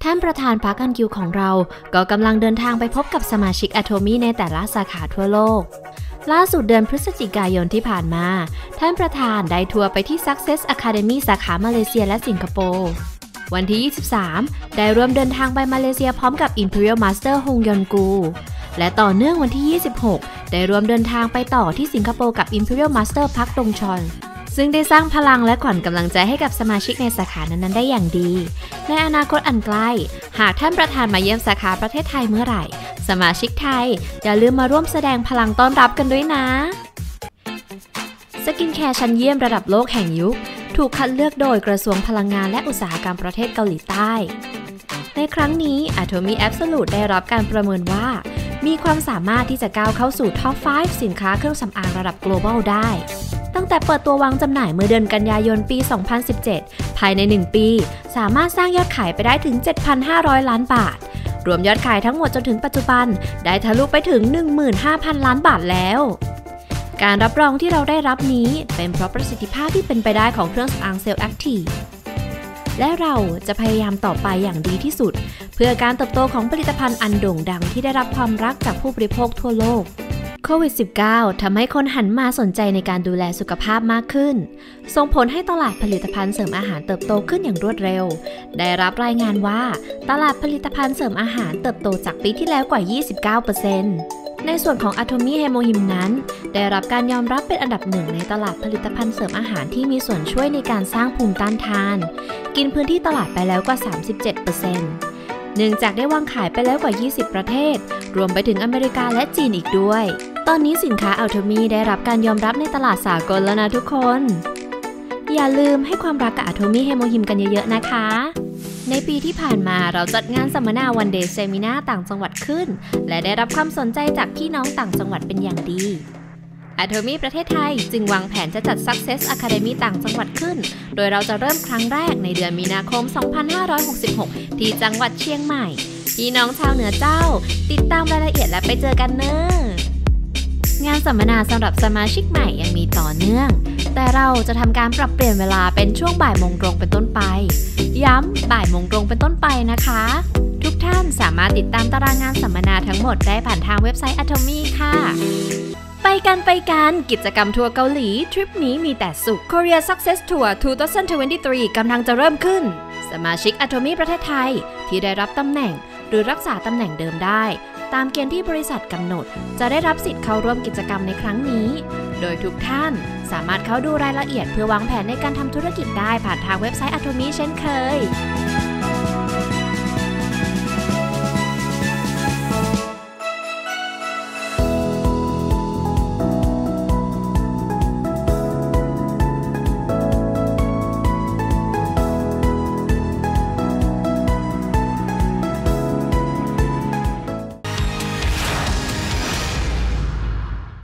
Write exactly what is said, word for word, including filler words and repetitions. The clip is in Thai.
ท่านประธานพรรคอันกิวของเราก็กำลังเดินทางไปพบกับสมาชิก Atomy ในแต่ละสาขาทั่วโลกล่าสุดเดือนพฤศจิกายนที่ผ่านมาท่านประธานได้ทัวร์ไปที่ Success Academy สาขามาเลเซียและสิงคโปร์วันที่ ยี่สิบสาม ได้ร่วมเดินทางไปมาเลเซียพร้อมกับ Imperial Master ฮงยอนกูและต่อเนื่องวันที่ ยี่สิบหก ได้ร่วมเดินทางไปต่อที่สิงคโปร์กับ Imperial Master พักดงชอนซึ่งได้สร้างพลังและขวัญกำลังใจให้กับสมาชิกในสาขานั้นๆได้อย่างดีในอนาคตอันใกล้หากท่านประธานมาเยี่ยมสาขาประเทศไทยเมื่อไหร่สมาชิกไทยอย่าลืมมาร่วมแสดงพลังต้อนรับกันด้วยนะสกินแคร์ชั้นเยี่ยมระดับโลกแห่งยุคถูกคัดเลือกโดยกระทรวงพลังงานและอุตสาหกรรมประเทศเกาหลีใต้ในครั้งนี้ Atomy Absolute ได้รับการประเมินว่ามีความสามารถที่จะก้าวเข้าสู่ท็อป ห้า สินค้าเครื่องสำอางระดับ global ได้ตั้งแต่เปิดตัววางจำหน่ายเมื่อเดือนกันยายนปี สองพันสิบเจ็ด ภายใน หนึ่ง ปีสามารถสร้างยอดขายไปได้ถึง เจ็ดพันห้าร้อย ล้านบาทรวมยอดขายทั้งหมดจนถึงปัจจุบันได้ทะลุไปถึง หนึ่งหมื่นห้าพัน ล้านบาทแล้วการรับรองที่เราได้รับนี้เป็นเพราะประสิทธิภาพที่เป็นไปได้ของเครื่องสำอางเซลล์แอคทีฟและเราจะพยายามต่อไปอย่างดีที่สุดเพื่อการเติบโตของผลิตภัณฑ์อันโด่งดังที่ได้รับความรักจากผู้บริโภคทั่วโลกโควิด สิบเก้า ทำให้คนหันมาสนใจในการดูแลสุขภาพมากขึ้นส่งผลให้ตลาดผลิตภัณฑ์เสริมอาหารเติบโตขึ้นอย่างรวดเร็วได้รับรายงานว่าตลาดผลิตภัณฑ์เสริมอาหารเติบโตจากปีที่แล้วกว่า ยี่สิบเก้าเปอร์เซ็นต์ ในส่วนของ Atomy Hemohim นั้นได้รับการยอมรับเป็นอันดับหนึ่งในตลาดผลิตภัณฑ์เสริมอาหารที่มีส่วนช่วยในการสร้างภูมิต้านทานกินพื้นที่ตลาดไปแล้วกว่า สามสิบเจ็ดเปอร์เซ็นต์ เนื่องจากได้วางขายไปแล้วกว่า ยี่สิบ ประเทศรวมไปถึงอเมริกาและจีนอีกด้วยตอนนี้สินค้า Atomy ได้รับการยอมรับในตลาดสากลแล้วนะทุกคนอย่าลืมให้ความรักกับ Atomy Hemohim กันเยอะๆนะคะในปีที่ผ่านมาเราจัดงานสัมมนา One Day Seminar ต่างจังหวัดขึ้นและได้รับความสนใจจากพี่น้องต่างจังหวัดเป็นอย่างดี Atomy ประเทศไทยจึงวางแผนจะจัด Success Academy ต่างจังหวัดขึ้นโดยเราจะเริ่มครั้งแรกในเดือนมีนาคม สองพันห้าร้อยหกสิบหก ที่จังหวัดเชียงใหม่พี่น้องชาวเหนือเจ้าติดตามรายละเอียดและไปเจอกันเนอะงานสัมมนาสำหรับสมาชิกใหม่ยังมีต่อเนื่องแต่เราจะทำการปรับเปลี่ยนเวลาเป็นช่วงบ่ายโมงตรงเป็นต้นไปย้ำบ่ายโมงตรงเป็นต้นไปนะคะทุกท่านสามารถติดตามตารางงานสัมมนาทั้งหมดได้ผ่านทางเว็บไซต์ Atomy ค่ะไปกันไปกันกิจกรรมทัวร์เกาหลีทริปนี้มีแต่สุข Korea Success Tour สองพันยี่สิบสาม กำลังจะเริ่มขึ้นสมาชิก Atomy ประเทศไทยที่ได้รับตำแหน่งหรือรักษาตำแหน่งเดิมได้ตามเกณฑ์ที่บริษัทกำหนดจะได้รับสิทธิ์เข้าร่วมกิจกรรมในครั้งนี้โดยทุกท่านสามารถเข้าดูรายละเอียดเพื่อวางแผนในการทำธุรกิจได้ผ่านทางเว็บไซต์ Atomy เช่นเคย